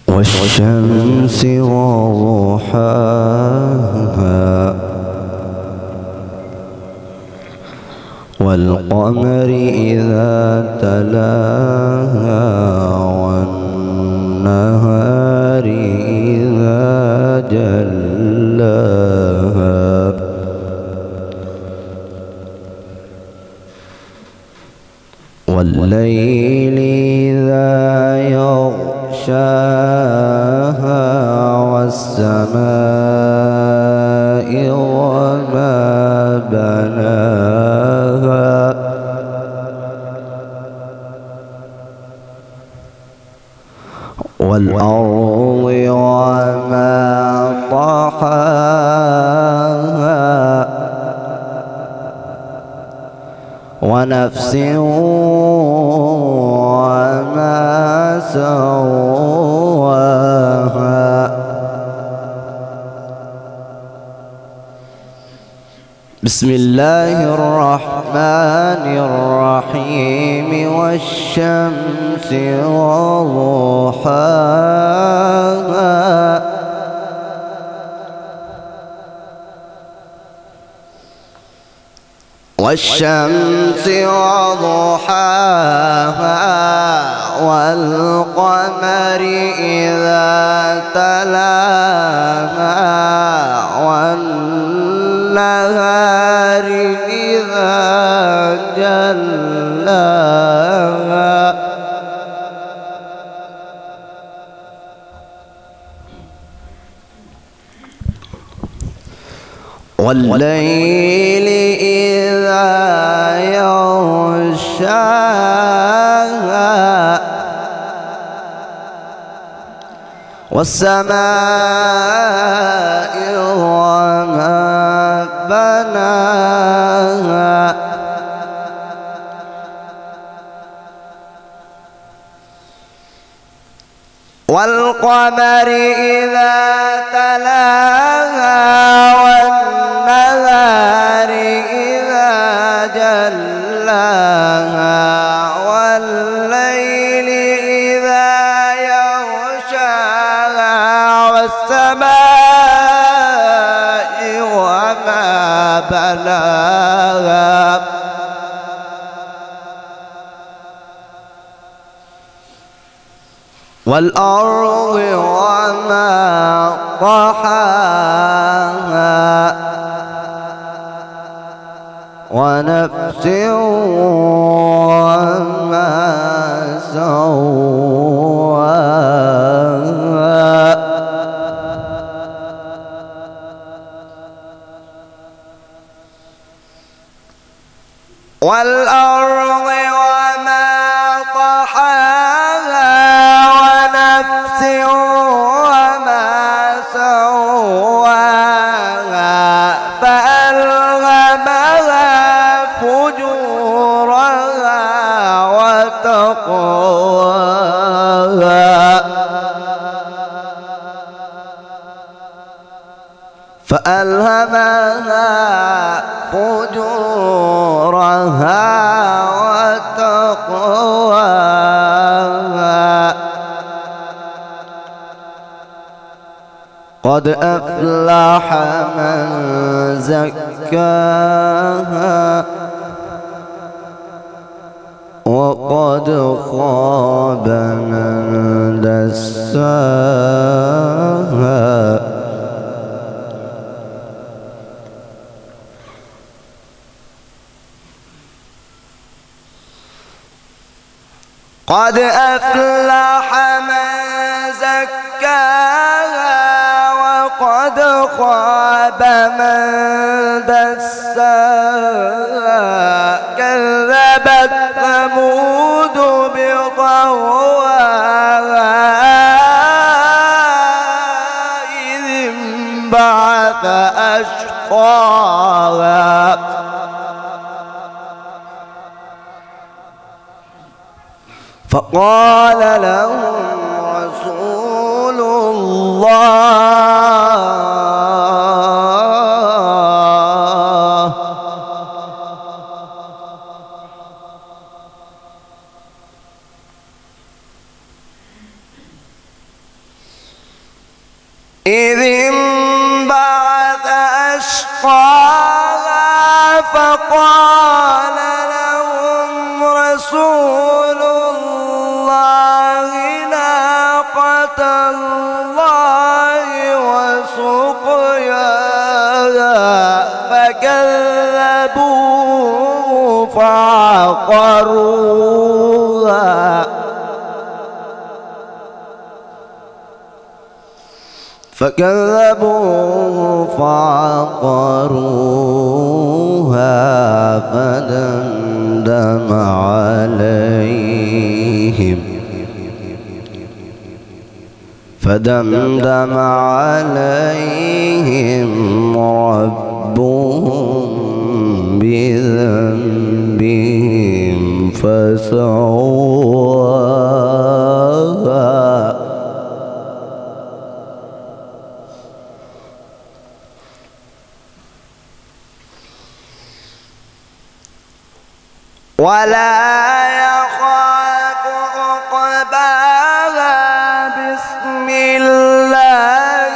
والشمس وضحاها والقمر إذا تلاها والنهار إذا جلاها والليل إذا يغشاها والسماء وما بناها والأرض وما طحاها ونفس وما سواها بسم الله الرحمن الرحيم والشمس وضحاها والشمس وضحاها والقمر إذا تلاها والنهار إذا جلاها والليل إذا يغشاها والسماء وما بناها والقمر إذا تلاها والنهار إذا جلاها والليل إذا يغشاها والسماء وما بناها والأرض وما طحاها ونفس وما سواها والأرض وما طحاها ونفس وما سواها فألهمها فجورها وتقواها فألهمها فجورها وتقواها قد أفلح من زكاها وقد خاب من دساها قد أفلح من زكاها وقد خاب من دساها كذبت ثمود بطغواها إذ انبعث أشقاها فقال لهم رسول الله إذ انبعث أشقاها فقال لهم رسول الله ناقة الله وسقياها فكذبوه فعقروها فدمدم عليهم ربهم بذنبهم فسواها ولا يخاف عقباها بسم الله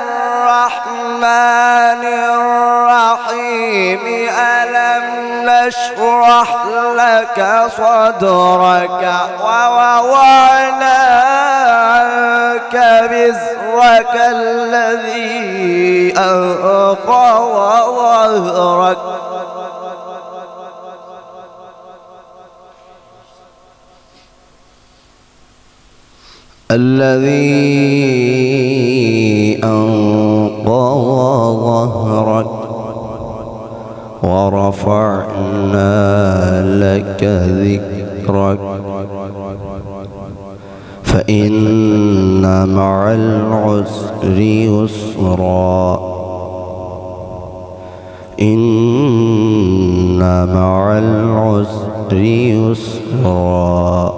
الرحمن الرحيم ألم نشرح لك صدرك ووضعنا عنك وزرك الذي أنقض ظهرك ورفعنا لك ذكرك فإن مع العسر يسرا إن مع العسر يسرا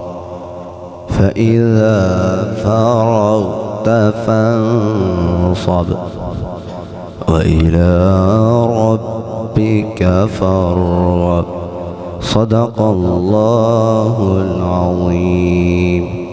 فإذا فرغت فانصب وإلى ربك فارغب. صدق الله العظيم.